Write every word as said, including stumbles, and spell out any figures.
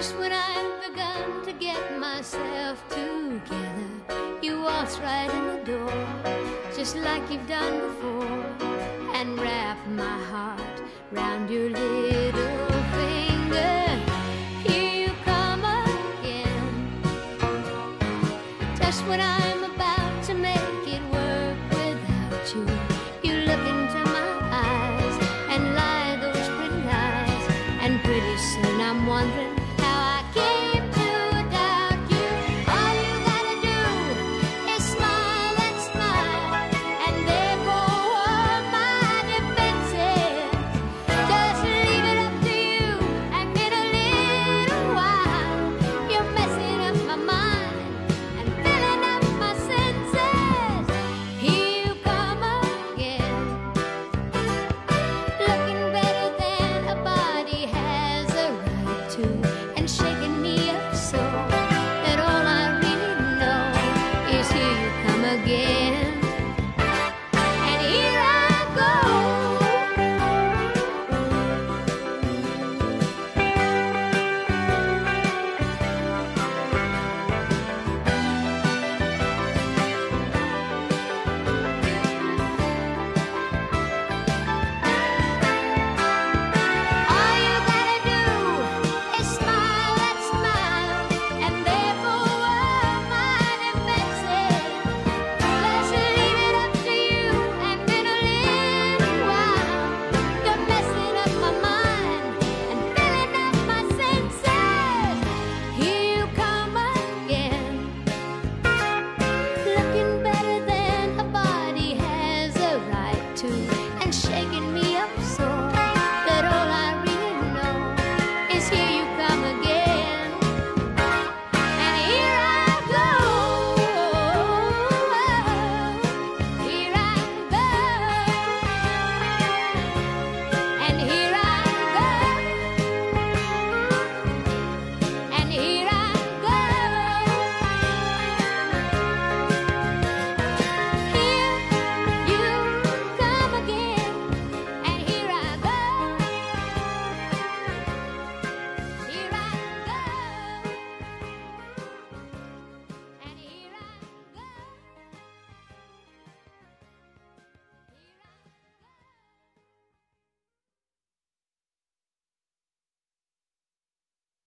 Just when I've begun to get myself together, you waltz right in the door, just like you've done before, and wrap my heart round your little finger. Here you come again. Just when I'm about to make it work without you, you look into my eyes and lie those pretty lies, and pretty soon I'm wondering how I came to doubt you. All you gotta do is smile and smile, and there go all my defenses. Just leave it up to you, and in a little while you're messing up my mind and filling up my senses. Here you come again, looking better than a body has a right to, and shaking me up so that all I really know is here you come again. And here I go. All you gotta do is smile